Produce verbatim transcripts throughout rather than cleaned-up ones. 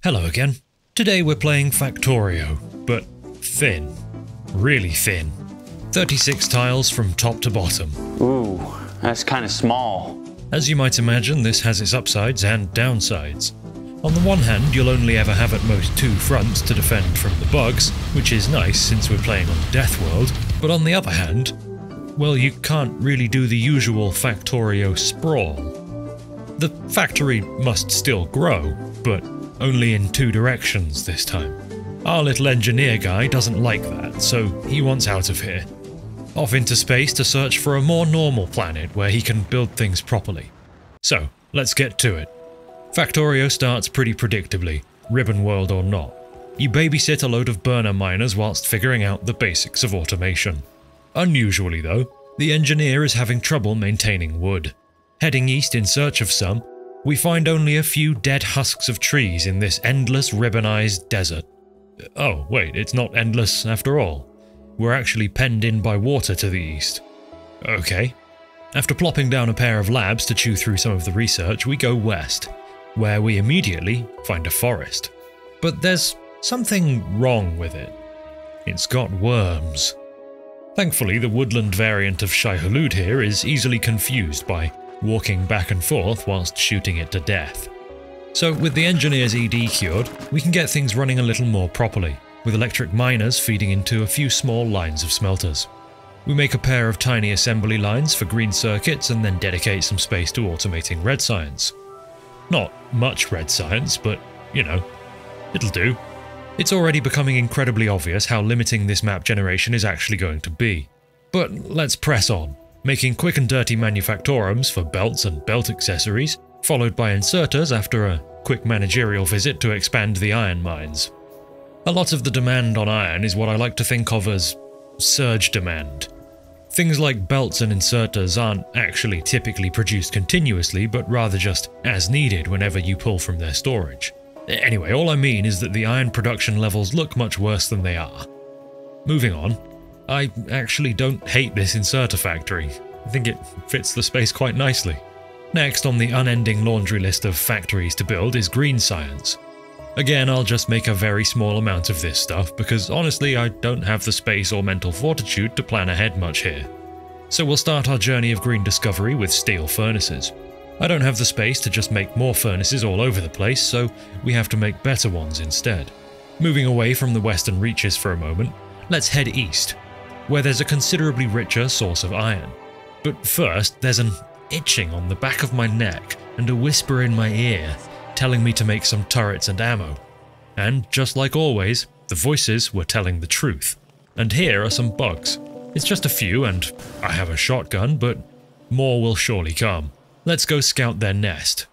Hello again. Today we're playing Factorio, but thin. Really thin. thirty-six tiles from top to bottom. Ooh, that's kind of small. As you might imagine, this has its upsides and downsides. On the one hand, you'll only ever have at most two fronts to defend from the bugs, which is nice since we're playing on Death World, but on the other hand, well, you can't really do the usual Factorio sprawl. The factory must still grow, but only in two directions this time. Our little engineer guy doesn't like that, so he wants out of here. Off into space to search for a more normal planet where he can build things properly. So, let's get to it. Factorio starts pretty predictably, ribbon world or not. You babysit a load of burner miners whilst figuring out the basics of automation. Unusually though, the engineer is having trouble maintaining wood. Heading east in search of some, we find only a few dead husks of trees in this endless ribbonized desert. Oh, wait, it's not endless after all. We're actually penned in by water to the east. Okay. After plopping down a pair of labs to chew through some of the research, we go west, where we immediately find a forest. But there's something wrong with it. It's got worms. Thankfully, the woodland variant of Shai-Hulud here is easily confused by walking back and forth whilst shooting it to death. So with the engineer's E D cured, we can get things running a little more properly, with electric miners feeding into a few small lines of smelters. We make a pair of tiny assembly lines for green circuits and then dedicate some space to automating red science. Not much red science, but, you know, it'll do. It's already becoming incredibly obvious how limiting this map generation is actually going to be. But let's press on, making quick and dirty manufactorums for belts and belt accessories, followed by inserters after a quick managerial visit to expand the iron mines. A lot of the demand on iron is what I like to think of as surge demand. Things like belts and inserters aren't actually typically produced continuously, but rather just as needed whenever you pull from their storage. Anyway, all I mean is that the iron production levels look much worse than they are. Moving on, I actually don't hate this inserter factory. I think it fits the space quite nicely. Next on the unending laundry list of factories to build is green science. Again, I'll just make a very small amount of this stuff because honestly I don't have the space or mental fortitude to plan ahead much here. So we'll start our journey of green discovery with steel furnaces. I don't have the space to just make more furnaces all over the place, so we have to make better ones instead. Moving away from the western reaches for a moment, let's head east, where there's a considerably richer source of iron. But first, there's an itching on the back of my neck and a whisper in my ear telling me to make some turrets and ammo. And just like always, the voices were telling the truth. And here are some bugs. It's just a few and I have a shotgun, but more will surely come. Let's go scout their nest.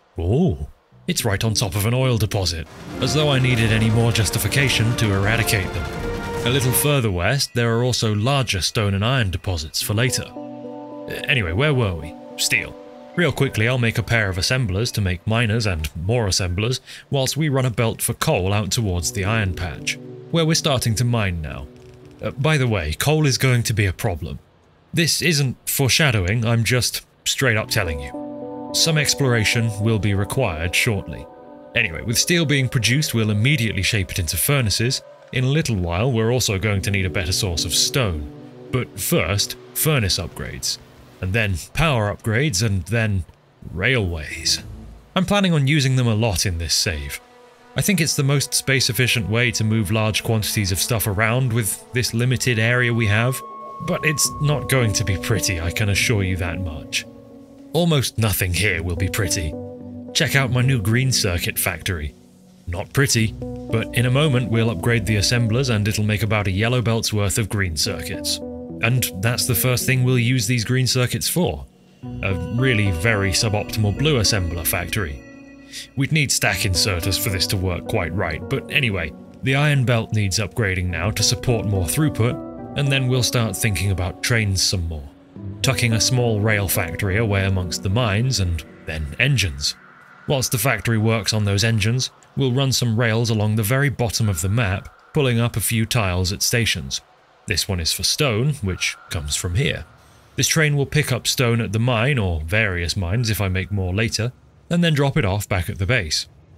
Oh, it's right on top of an oil deposit, as though I needed any more justification to eradicate them. A little further west, there are also larger stone and iron deposits for later. Anyway, where were we? Steel. Real quickly, I'll make a pair of assemblers to make miners and more assemblers, whilst we run a belt for coal out towards the iron patch, where we're starting to mine now. Uh, by the way, coal is going to be a problem. This isn't foreshadowing, I'm just straight up telling you. Some exploration will be required shortly. Anyway, with steel being produced, we'll immediately shape it into furnaces. In a little while, we're also going to need a better source of stone. But first, furnace upgrades. And then power upgrades, and then railways. I'm planning on using them a lot in this save. I think it's the most space-efficient way to move large quantities of stuff around with this limited area we have. But it's not going to be pretty, I can assure you that much. Almost nothing here will be pretty. Check out my new green circuit factory. Not pretty, but in a moment we'll upgrade the assemblers and it'll make about a yellow belt's worth of green circuits. And that's the first thing we'll use these green circuits for. A really very suboptimal blue assembler factory. We'd need stack inserters for this to work quite right, but anyway, the iron belt needs upgrading now to support more throughput, and then we'll start thinking about trains some more, tucking a small rail factory away amongst the mines and then engines. Whilst the factory works on those engines, we'll run some rails along the very bottom of the map, pulling up a few tiles at stations. This one is for stone, which comes from here. This train will pick up stone at the mine, or various mines if I make more later, and then drop it off back at the base.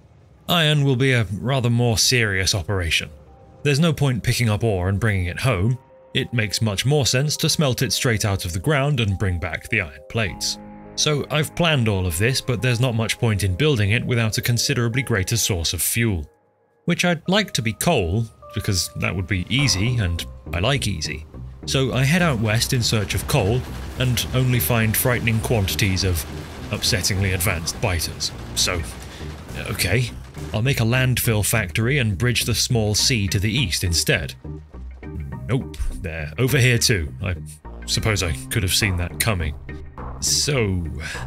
Iron will be a rather more serious operation. There's no point picking up ore and bringing it home. It makes much more sense to smelt it straight out of the ground and bring back the iron plates. So I've planned all of this, but there's not much point in building it without a considerably greater source of fuel. Which I'd like to be coal, because that would be easy, and I like easy. So I head out west in search of coal, and only find frightening quantities of upsettingly advanced biters. So, okay, I'll make a landfill factory and bridge the small sea to the east instead. Nope, they're over here too. I suppose I could have seen that coming. So,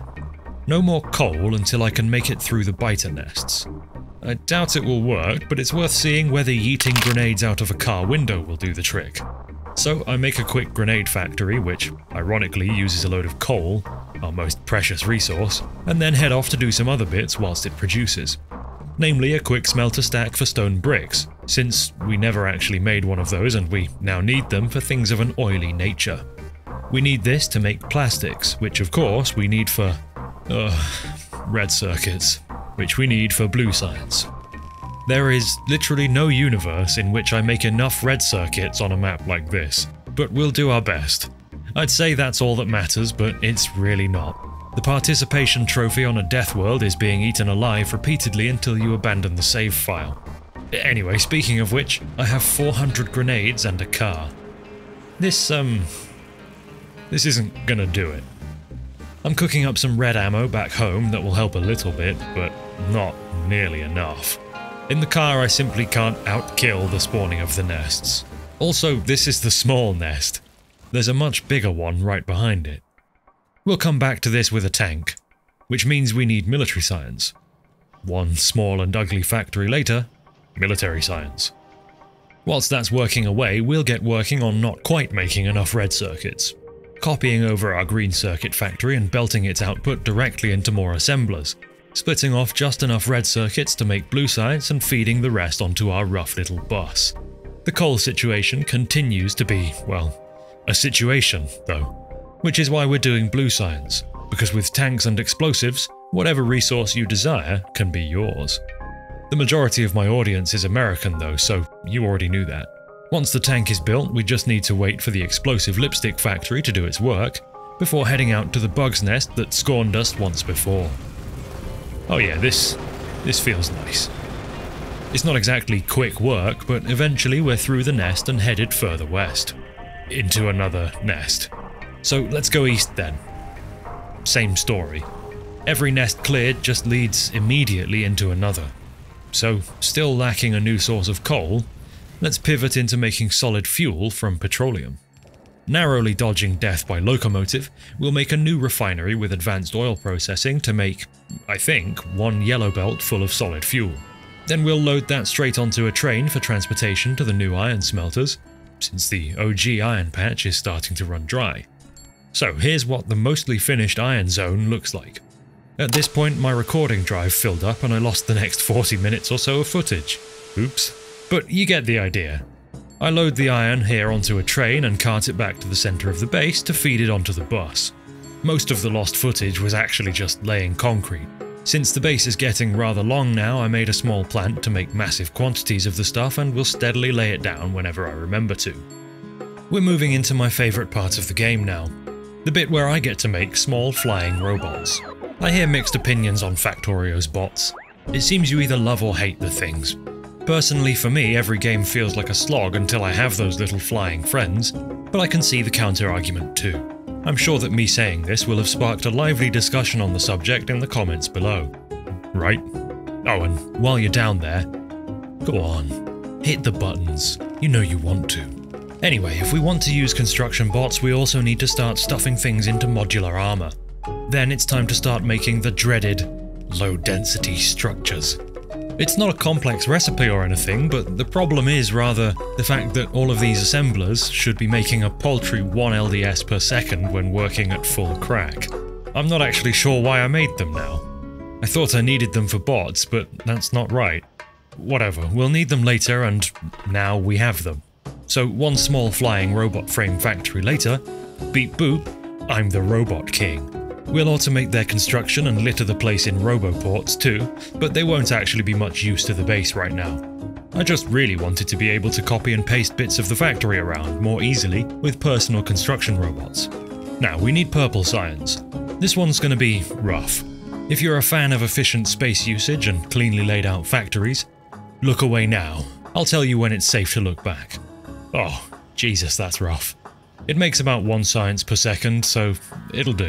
no more coal until I can make it through the biter nests. I doubt it will work, but it's worth seeing whether yeeting grenades out of a car window will do the trick. So I make a quick grenade factory, which ironically uses a load of coal, our most precious resource, and then head off to do some other bits whilst it produces. Namely a quick smelter stack for stone bricks, since we never actually made one of those and we now need them for things of an oily nature. We need this to make plastics, which of course we need for, uh, red circuits, which we need for blue science. There is literally no universe in which I make enough red circuits on a map like this, but we'll do our best. I'd say that's all that matters, but it's really not. The participation trophy on a death world is being eaten alive repeatedly until you abandon the save file. Anyway, speaking of which, I have four hundred grenades and a car. This, um... this isn't gonna do it. I'm cooking up some red ammo back home that will help a little bit, but not nearly enough. In the car I simply can't outkill the spawning of the nests. Also, this is the small nest. There's a much bigger one right behind it. We'll come back to this with a tank, which means we need military science. One small and ugly factory later, military science. Whilst that's working away, we'll get working on not quite making enough red circuits. Copying over our green circuit factory and belting its output directly into more assemblers, splitting off just enough red circuits to make blue science and feeding the rest onto our rough little bus. The coal situation continues to be, well, a situation, though, which is why we're doing blue science, because with tanks and explosives, whatever resource you desire can be yours. The majority of my audience is American though, so you already knew that. Once the tank is built, we just need to wait for the explosive lipstick factory to do its work, before heading out to the bug's nest that scorned us once before. Oh yeah, this, this feels nice. It's not exactly quick work, but eventually we're through the nest and headed further west. Into another nest. So let's go east then. Same story. Every nest cleared just leads immediately into another. So, still lacking a new source of coal, let's pivot into making solid fuel from petroleum. Narrowly dodging death by locomotive, we'll make a new refinery with advanced oil processing to make, I think, one yellow belt full of solid fuel. Then we'll load that straight onto a train for transportation to the new iron smelters, since the O G iron patch is starting to run dry. So here's what the mostly finished iron zone looks like. At this point my recording drive filled up and I lost the next forty minutes or so of footage. Oops. But you get the idea. I load the iron here onto a train and cart it back to the centre of the base to feed it onto the bus. Most of the lost footage was actually just laying concrete. Since the base is getting rather long now, I made a small plant to make massive quantities of the stuff and will steadily lay it down whenever I remember to. We're moving into my favourite part of the game now. The bit where I get to make small flying robots. I hear mixed opinions on Factorio's bots. It seems you either love or hate the things. Personally for me, every game feels like a slog until I have those little flying friends, but I can see the counter-argument too. I'm sure that me saying this will have sparked a lively discussion on the subject in the comments below. Right? Oh, and while you're down there, go on, hit the buttons, you know you want to. Anyway, if we want to use construction bots, we also need to start stuffing things into modular armor. Then it's time to start making the dreaded low-density structures. It's not a complex recipe or anything, but the problem is rather the fact that all of these assemblers should be making a paltry one L D S per second when working at full crack. I'm not actually sure why I made them now. I thought I needed them for bots, but that's not right. Whatever, we'll need them later and now we have them. So one small flying robot frame factory later, beep boop, I'm the Robot King. We'll automate their construction and litter the place in roboports too, but they won't actually be much use to the base right now. I just really wanted to be able to copy and paste bits of the factory around more easily with personal construction robots. Now, we need purple science. This one's going to be rough. If you're a fan of efficient space usage and cleanly laid out factories, look away now. I'll tell you when it's safe to look back. Oh, Jesus, that's rough. It makes about one science per second, so it'll do.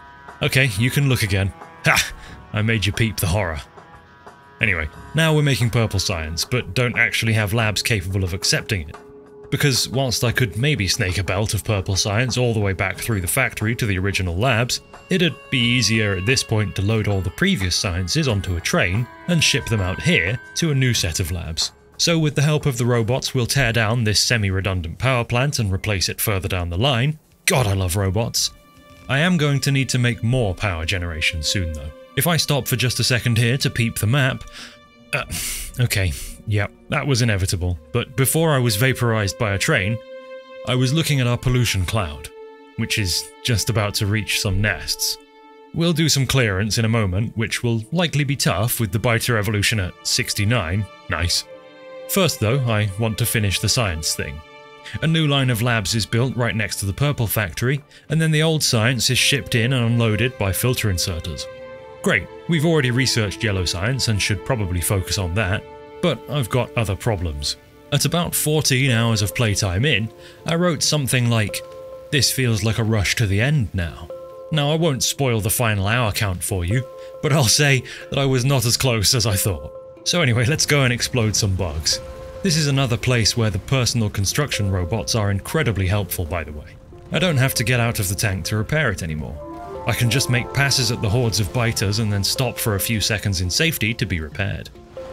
Okay, you can look again. Ha! I made you peep the horror. Anyway, now we're making purple science, but don't actually have labs capable of accepting it. Because whilst I could maybe snake a belt of purple science all the way back through the factory to the original labs, it'd be easier at this point to load all the previous sciences onto a train and ship them out here to a new set of labs. So with the help of the robots, we'll tear down this semi-redundant power plant and replace it further down the line. God, I love robots. I am going to need to make more power generation soon though. If I stop for just a second here to peep the map... Uh, okay, yep, that was inevitable, but before I was vaporized by a train, I was looking at our pollution cloud, which is just about to reach some nests. We'll do some clearance in a moment, which will likely be tough with the biter evolution at sixty-nine, nice. First though, I want to finish the science thing. A new line of labs is built right next to the purple factory, and then the old science is shipped in and unloaded by filter inserters. Great, we've already researched yellow science and should probably focus on that, but I've got other problems. At about fourteen hours of playtime in, I wrote something like, "This feels like a rush to the end now." Now I won't spoil the final hour count for you, but I'll say that I was not as close as I thought. So anyway, let's go and explode some bugs. This is another place where the personal construction robots are incredibly helpful, by the way. I don't have to get out of the tank to repair it anymore. I can just make passes at the hordes of biters and then stop for a few seconds in safety to be repaired.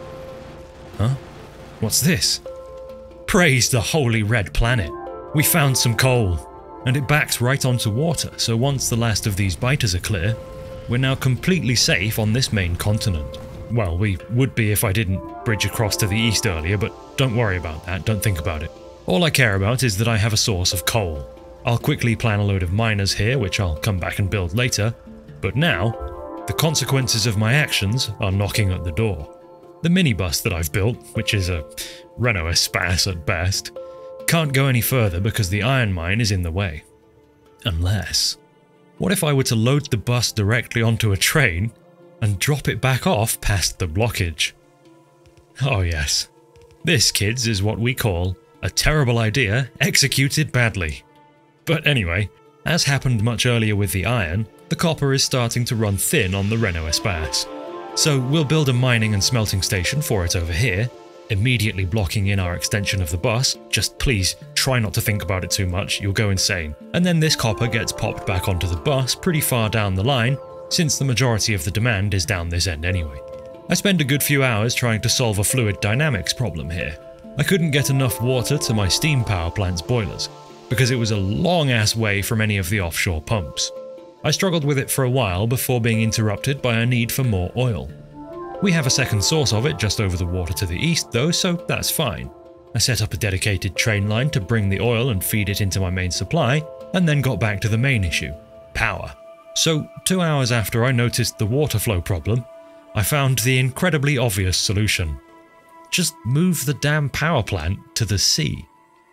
Huh? What's this? Praise the holy red planet! We found some coal, and it backs right onto water, so once the last of these biters are clear, we're now completely safe on this main continent. Well, we would be if I didn't bridge across to the east earlier, but don't worry about that, don't think about it. All I care about is that I have a source of coal. I'll quickly plan a load of miners here, which I'll come back and build later, but now, the consequences of my actions are knocking at the door. The minibus that I've built, which is a Renault Espace at best, can't go any further because the iron mine is in the way. Unless... what if I were to load the bus directly onto a train and drop it back off past the blockage? Oh yes. This, kids, is what we call a terrible idea executed badly. But anyway, as happened much earlier with the iron, the copper is starting to run thin on the Renault Espace. So we'll build a mining and smelting station for it over here, immediately blocking in our extension of the bus. Just please try not to think about it too much, you'll go insane. And then this copper gets popped back onto the bus pretty far down the line, since the majority of the demand is down this end anyway. I spend a good few hours trying to solve a fluid dynamics problem here. I couldn't get enough water to my steam power plant's boilers, because it was a long-ass way from any of the offshore pumps. I struggled with it for a while before being interrupted by a need for more oil. We have a second source of it just over the water to the east though, so that's fine. I set up a dedicated train line to bring the oil and feed it into my main supply, and then got back to the main issue, power. So, two hours after I noticed the water flow problem, I found the incredibly obvious solution. Just move the damn power plant to the sea.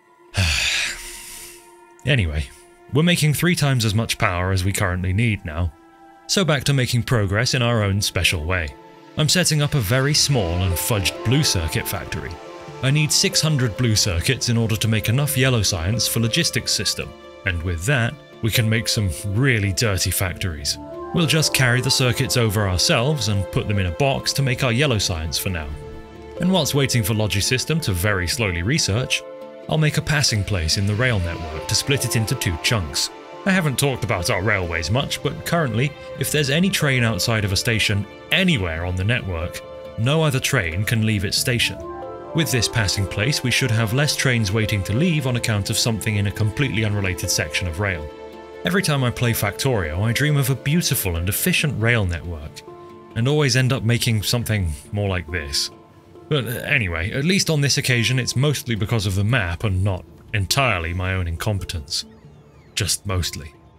Anyway, we're making three times as much power as we currently need now. So back to making progress in our own special way. I'm setting up a very small and fudged blue circuit factory. I need six hundred blue circuits in order to make enough yellow science for logistics system, and with that, we can make some really dirty factories. We'll just carry the circuits over ourselves and put them in a box to make our yellow science for now. And whilst waiting for Logisystem to very slowly research, I'll make a passing place in the rail network to split it into two chunks. I haven't talked about our railways much, but currently, if there's any train outside of a station anywhere on the network, no other train can leave its station. With this passing place, we should have less trains waiting to leave on account of something in a completely unrelated section of rail. Every time I play Factorio, I dream of a beautiful and efficient rail network, and always end up making something more like this. But anyway, at least on this occasion it's mostly because of the map and not entirely my own incompetence. Just mostly.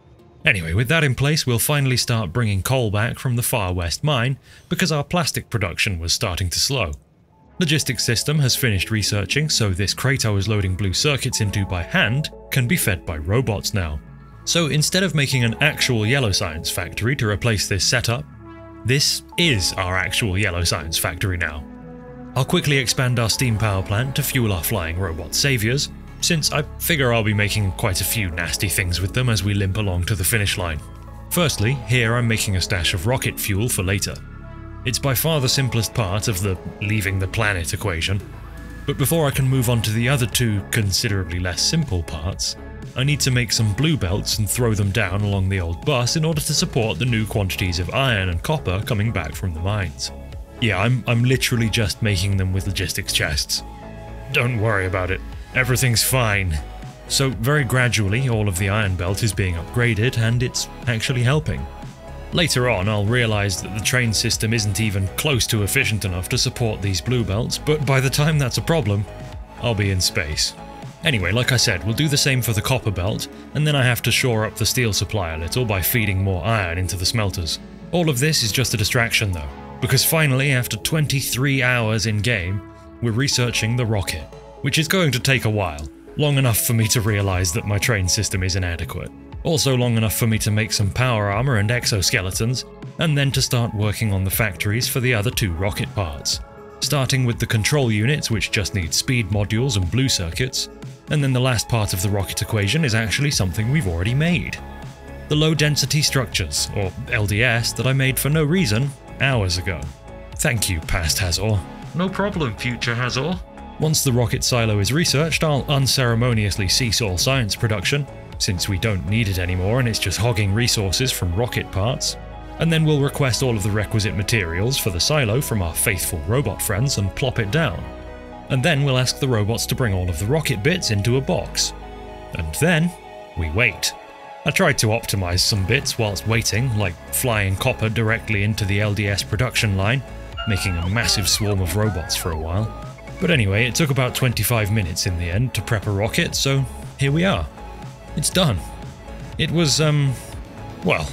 Anyway, with that in place, we'll finally start bringing coal back from the far west mine because our plastic production was starting to slow. Logistics System has finished researching, so this crate I was loading blue circuits into by hand can be fed by robots now. So instead of making an actual yellow science factory to replace this setup, this is our actual yellow science factory now. I'll quickly expand our steam power plant to fuel our flying robot saviors, since I figure I'll be making quite a few nasty things with them as we limp along to the finish line. Firstly, here I'm making a stash of rocket fuel for later. It's by far the simplest part of the leaving the planet equation, but before I can move on to the other two considerably less simple parts, I need to make some blue belts and throw them down along the old bus in order to support the new quantities of iron and copper coming back from the mines. Yeah, I'm, I'm literally just making them with logistics chests. Don't worry about it. Everything's fine. So very gradually all of the iron belt is being upgraded and it's actually helping. Later on I'll realise that the train system isn't even close to efficient enough to support these blue belts, but by the time that's a problem, I'll be in space. Anyway, like I said, we'll do the same for the copper belt, and then I have to shore up the steel supply a little by feeding more iron into the smelters. All of this is just a distraction though, because finally after twenty-three hours in game, we're researching the rocket. Which is going to take a while, long enough for me to realise that my train system is inadequate. Also long enough for me to make some power armour and exoskeletons, and then to start working on the factories for the other two rocket parts. Starting with the control units, which just need speed modules and blue circuits, and then the last part of the rocket equation is actually something we've already made. The low density structures, or L D S, that I made for no reason hours ago. Thank you, past Hazzor. No problem, future Hazzor. Once the rocket silo is researched, I'll unceremoniously cease all science production, since we don't need it anymore and it's just hogging resources from rocket parts, and then we'll request all of the requisite materials for the silo from our faithful robot friends and plop it down. And then we'll ask the robots to bring all of the rocket bits into a box. And then, we wait. I tried to optimize some bits whilst waiting, like flying copper directly into the L D S production line, making a massive swarm of robots for a while. But anyway, it took about twenty-five minutes in the end to prep a rocket, so here we are. It's done. It was, um, well,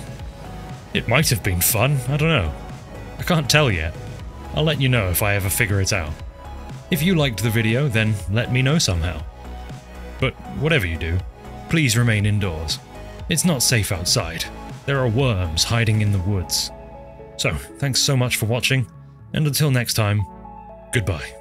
it might have been fun, I don't know. I can't tell yet. I'll let you know if I ever figure it out. If you liked the video, then let me know somehow. But whatever you do, please remain indoors. It's not safe outside. There are worms hiding in the woods. So, thanks so much for watching, and until next time, goodbye.